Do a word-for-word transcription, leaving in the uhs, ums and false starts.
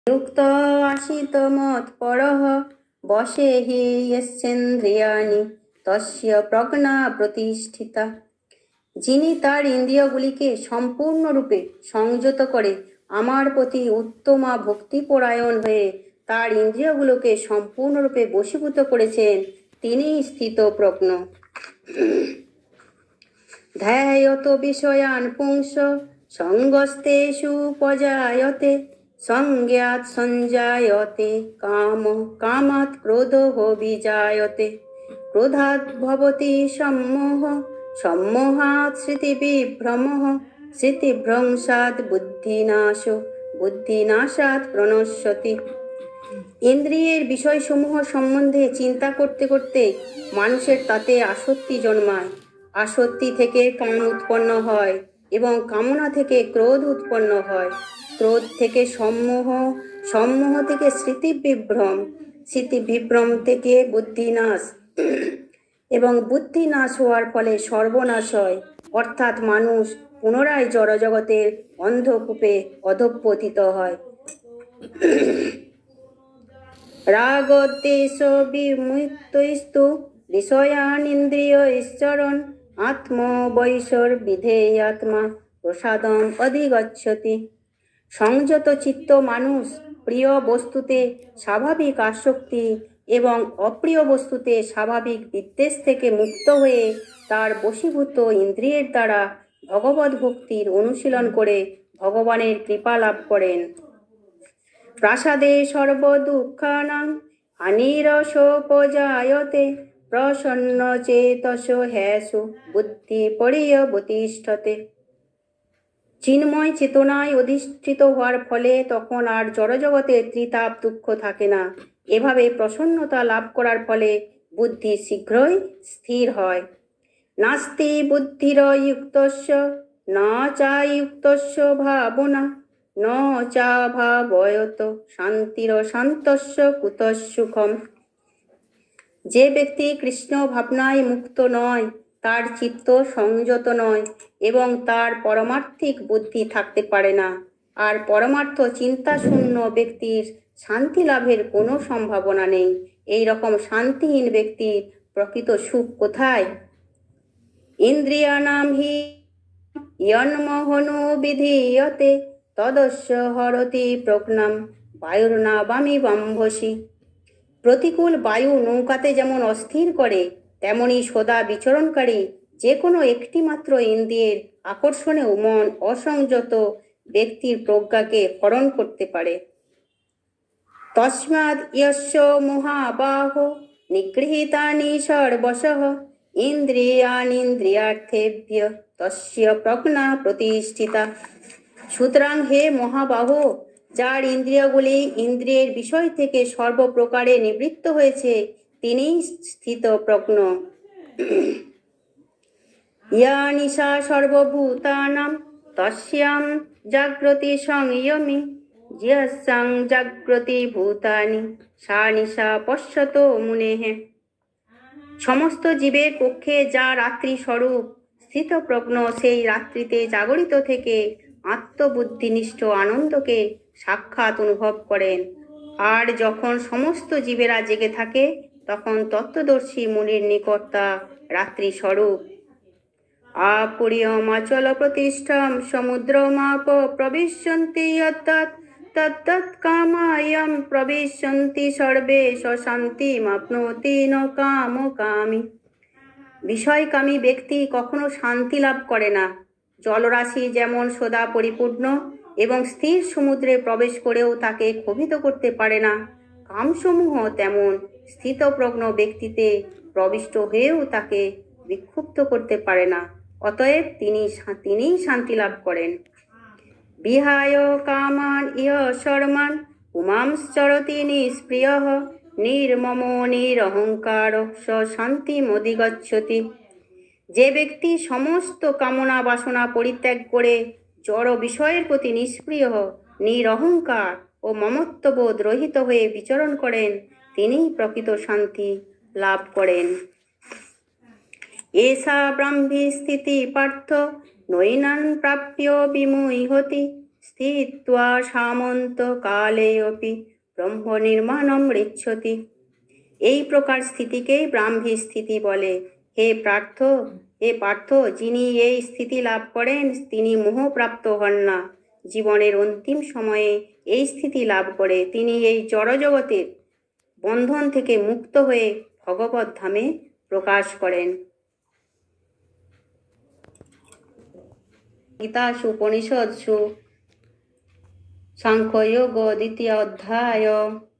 युक्त आसीत मत्परः বশে হি यस्येन्द्रिয়াণি তস্য প্রজ্ঞা প্রতিষ্ঠিতা। যিনি তার ইন্দ্রিয়গুলিকে সম্পূর্ণরূপে সংযত করে আমার প্রতি উত্তমা ভক্তিপরায়ণ হয়ে তার ইন্দ্রিয়গুলোকে সম্পূর্ণরূপে বশীভূত করেছেন, তিনি স্থিতপ্রজ্ঞ। ধ্যায়ত বিষয়ান পুংস সঙ্গস্তেষু পজায়তে সংজ্ঞাত সঞ্জায়তে কাম কামাৎ ক্রোধঃ বিজায়তে ক্রোধাৎ ভবতি সম্মোহ সম্মোহাৎ স্মৃতিবিভ্রমঃ স্মৃতিভ্রংশাৎ বুদ্ধিনাশ বুদ্ধিনাশাৎ প্রণশ্যতি। ইন্দ্রিয়ের বিষয়সমূহ সম্বন্ধে চিন্তা করতে করতে মানুষের তাতে আসক্তি জন্মায়। আসক্তি থেকে কাম উৎপন্ন হয় এবং কামনা থেকে ক্রোধ উৎপন্ন হয়। ক্রোধ থেকে সম্মোহ, সম্মোহ থেকে স্মৃতিবিভ্রম, স্মৃতিবিভ্রম থেকে বুদ্ধিনাশ এবং বুদ্ধিনাশ হওয়ার ফলে সর্বনাশ হয়, অর্থাৎ মানুষ পুনরায় জড়জগতের অন্ধকূপে অধঃপতিত হয়। রাগদ্বেষ বিমুক্তস্তু বিষয়ান ইন্দ্রিয়ৈশ্চরণ আত্মবৈষর বিধেয়াত্মা প্রসাদম অধিগচ্ছতি। সংযত চিত্ত মানুষ প্রিয় বস্তুতে স্বাভাবিক আসক্তি এবং অপ্রিয় বস্তুতে স্বাভাবিক বিদ্বেষ থেকে মুক্ত হয়ে তার বশীভূত ইন্দ্রিয়ের দ্বারা ভগবদ্ ভক্তির অনুশীলন করে ভগবানের কৃপা লাভ করেন। প্রাসাদে সর্বদুঃখানাং হানিরসোপজায়তে প্রসন্ন চেতস হ্যাসু বুদ্ধি পরিয়বতিষ্ঠতে। চিন্ময় চেতনায় অধিষ্ঠিত হওয়ার ফলে তখন আর জড়জগতের ত্রিতাপ দুঃখ থাকে না। এভাবে প্রসন্নতা লাভ করার ফলে বুদ্ধি শীঘ্রই স্থির হয়। নাস্তি বুদ্ধির যুক্তস্য না চা যুক্তস্য ভাবনা ন চা ভাবয়ত শান্তির শান্তস্য কুতঃ সুখম। যে ব্যক্তি কৃষ্ণ ভাবনায় মুক্ত নয়, তার চিত্ত সংযত নয় এবং তার পরমার্থিক বুদ্ধি থাকতে পারে না। আর পরমার্থ চিন্তাশূন্য ব্যক্তির শান্তি লাভের কোনো সম্ভাবনা নেই। এই রকম শান্তিহীন ব্যক্তির প্রকৃত সুখ কোথায়? ইন্দ্রিয়াণাম হি ইয়ন্মোহনো বিধীয়তে তদস্য হরতি প্রজ্ঞাম বায়ুর্নাবামি বাম্ভসি। প্রতিকূল বায়ু নৌকাতে যেমন অস্থির করে, তেমনি সদা বিচরণকারী যে কোনো একটি মাত্র ইন্দ্রিয়ের আকর্ষণেও মন অসংযত ব্যক্তির প্রজ্ঞাকে হরণ করতে পারে। তস্মাৎ ইয়স্য মহাবাহ নিগৃহীতানি সর্বশঃ ইন্দ্রিয়াণীন্দ্রিয়ার্থেভ্য তস্য প্রজ্ঞা প্রতিষ্ঠিতা। সুতরাং হে মহাবাহু, যার ইন্দ্রিয়গুলি ইন্দ্রিয়ের বিষয় থেকে সর্বপ্রকারে নিবৃত্ত হয়েছে, তিনি স্থিতপ্রজ্ঞ। ইয়া নিশা সর্বভূতানাং তস্যাং জাগ্রতি সংযমি যস্যাং জাগ্রতি ভূতানি সা নিশা পশ্যতো মুনেঃ। সমস্ত জীবের পক্ষে যা রাত্রি স্বরূপ, স্থিতপ্রজ্ঞ সেই রাত্রিতে জাগরিত থেকে আত্মবুদ্ধিনিষ্ঠ আনন্দকে সাক্ষাৎ অনুভব করেন। আর যখন সমস্ত জীবেরা জেগে থাকে, তখন তত্ত্বদর্শী মুনির নিকট তা রাত্রি স্বরূপ। আপুরিয়মাচল প্রতিষ্ঠাম সমুদ্রমাপ প্রবিশ্যন্তি যত্তৎ তত্তৎ কামায়ম প্রবিশ্যন্তি সর্বে শান্তিমাপ্নোতি ন কামকামী। বিষয়কামী ব্যক্তি কখনো শান্তি লাভ করে না। জলরাশি যেমন সদা পরিপূর্ণ এবং স্থির সমুদ্রে প্রবেশ করেও তাকে ক্ষোভিত করতে পারে না, কামসমূহ তেমন স্থিতপ্রজ্ঞ ব্যক্তিতে প্রবিষ্ট হয়েও তাকে বিক্ষুব্ধ করতে পারে না। অতএব তিনি তিনিই শান্তি লাভ করেন। বিহায় কামান ইহ শর্মান পুমাংশ্চরতি নিষ্প্রিয়ঃ নির্মম নিরহংকার স শান্তিমধিগচ্ছতি। যে ব্যক্তি সমস্ত কামনা বাসনা পরিত্যাগ করে জড় বিষয়ের প্রতি নিষ্প্রিয়, নিরহংকার ও মমত্ববোধ রহিত হয়ে বিচরণ করেন, তিনিই প্রকৃত শান্তি লাভ করেন। এষা ব্রাহ্মী স্থিতি পার্থ নৈনান প্রাপ্য বিমুহ্যতি স্থিত্বা সামন্ত কালেऽপি ব্রহ্ম নির্মাণম ঋচ্ছতি। এই প্রকার স্থিতিকেই ব্রাহ্মী স্থিতি বলে। হে পার্থ হে পার্থ যিনি এই স্থিতি লাভ করেন তিনি মোহপ্রাপ্ত হন না। জীবনের অন্তিম সময়ে এই স্থিতি লাভ করে তিনি এই জড়জগতের বন্ধন থেকে মুক্ত হয়ে ভগবত ধামে প্রকাশ করেন। গীতাসু উপনিষৎসু সাংখ্যযোগ দ্বিতীয় অধ্যায়।